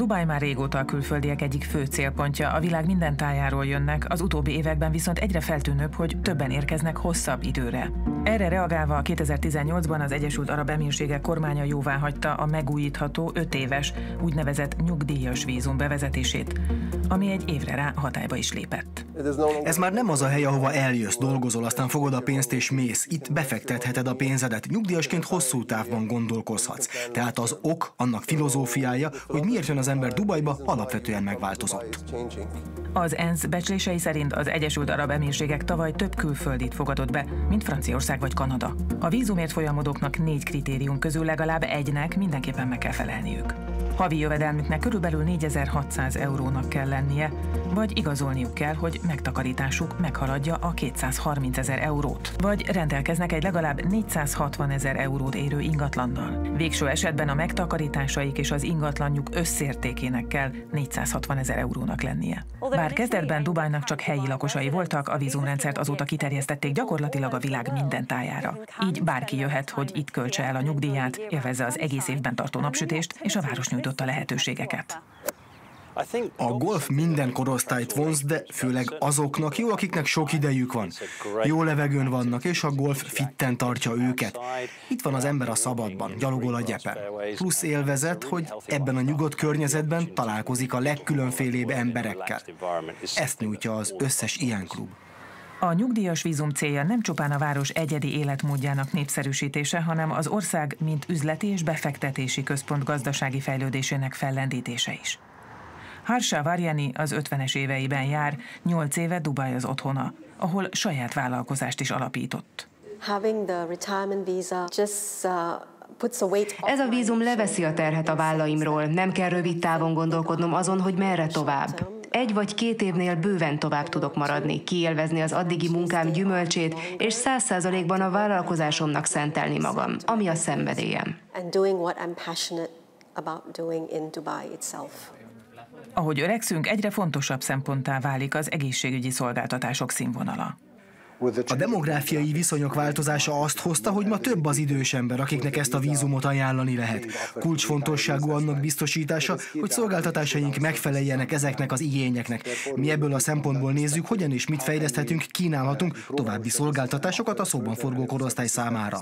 Dubaj már régóta a külföldiek egyik fő célpontja, a világ minden tájáról jönnek, az utóbbi években viszont egyre feltűnőbb, hogy többen érkeznek hosszabb időre. Erre reagálva 2018-ban az Egyesült Arab Emírségek kormánya jóváhagyta a megújítható 5 éves úgynevezett nyugdíjas vízum bevezetését, ami egy évre rá hatályba is lépett. Ez már nem az a hely, ahova eljössz, dolgozol, aztán fogod a pénzt és mész. Itt befektetheted a pénzedet. Nyugdíjasként hosszú távban gondolkozhatsz. Tehát az ok, annak filozófiája, hogy miért jön az ember Dubajba, alapvetően megváltozott. Az ENSZ becslései szerint az Egyesült Arab Emírségek tavaly több külföldit fogadott be, mint Franciaország vagy Kanada. A vízumért folyamodóknak 4 kritérium közül legalább egynek mindenképpen meg kell felelniük. Havi jövedelmüknek körülbelül 4600 eurónak kell lennie, vagy igazolniuk kell, hogy megtakarításuk meghaladja a 230 000 eurót, vagy rendelkeznek egy legalább 460 000 eurót érő ingatlannal. Végső esetben a megtakarításaik és az ingatlanjuk összértékének kell 460 000 eurónak lennie. Bár kezdetben Dubajnak csak helyi lakosai voltak, a vízumrendszert azóta kiterjesztették gyakorlatilag a világ minden tájára. Így bárki jöhet, hogy itt költse el a nyugdíját, élvezze az egész évben tartó napsütést és a város nyújtotta lehetőségeket. A golf minden korosztályt vonz, de főleg azoknak jó, akiknek sok idejük van. Jó levegőn vannak, és a golf fitten tartja őket. Itt van az ember a szabadban, gyalogol a gyepen. Plusz élvezet, hogy ebben a nyugodt környezetben találkozik a legkülönfélébb emberekkel. Ezt nyújtja az összes ilyen klub. A nyugdíjas vízum célja nem csupán a város egyedi életmódjának népszerűsítése, hanem az ország mint üzleti és befektetési központ gazdasági fejlődésének fellendítése is. Harsha Varyani az 50-es éveiben jár, 8 éve Dubaj az otthona, ahol saját vállalkozást is alapított. Ez a vízum leveszi a terhet a vállaimról, nem kell rövid távon gondolkodnom azon, hogy merre tovább. 1 vagy 2 évnél bőven tovább tudok maradni, kiélvezni az addigi munkám gyümölcsét, és 100%-ban a vállalkozásomnak szentelni magam, ami a szenvedélyem. Ahogy öregszünk, egyre fontosabb szemponttá válik az egészségügyi szolgáltatások színvonala. A demográfiai viszonyok változása azt hozta, hogy ma több az idős ember, akiknek ezt a vízumot ajánlani lehet. Kulcsfontosságú annak biztosítása, hogy szolgáltatásaink megfeleljenek ezeknek az igényeknek. Mi ebből a szempontból nézzük, hogyan és mit fejleszthetünk, kínálhatunk további szolgáltatásokat a szóban forgó korosztály számára.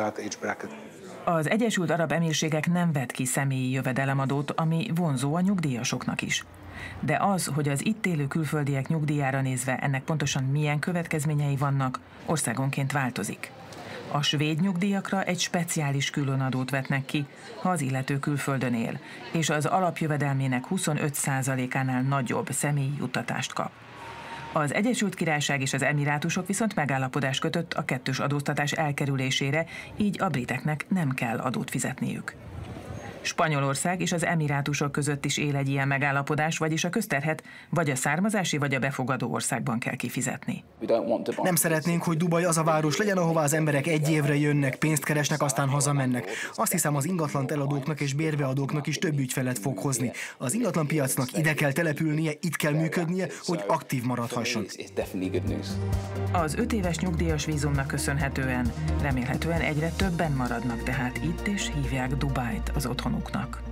Az Egyesült Arab Emírségek nem vet ki személyi jövedelemadót, ami vonzó a nyugdíjasoknak is. De az, hogy az itt élő külföldiek nyugdíjára nézve ennek pontosan milyen következményei vannak, országonként változik. A svéd nyugdíjakra egy speciális különadót vetnek ki, ha az illető külföldön él, és az alapjövedelmének 25%-ánál nagyobb személyi juttatást kap. Az Egyesült Királyság és az Emirátusok viszont megállapodást kötött a kettős adóztatás elkerülésére, így a briteknek nem kell adót fizetniük. Spanyolország és az Emirátusok között is él egy ilyen megállapodás, vagyis a közterhet vagy a származási, vagy a befogadó országban kell kifizetni. Nem szeretnénk, hogy Dubaj az a város legyen, ahová az emberek 1 évre jönnek, pénzt keresnek, aztán hazamennek. Azt hiszem, az ingatlant eladóknak és bérbeadóknak is több ügyfelet fog hozni. Az ingatlanpiacnak ide kell települnie, itt kell működnie, hogy aktív maradhasson. Az 5 éves nyugdíjas vízumnak köszönhetően remélhetően egyre többen maradnak tehát itt, és hívják Dubajt az otthonuknak.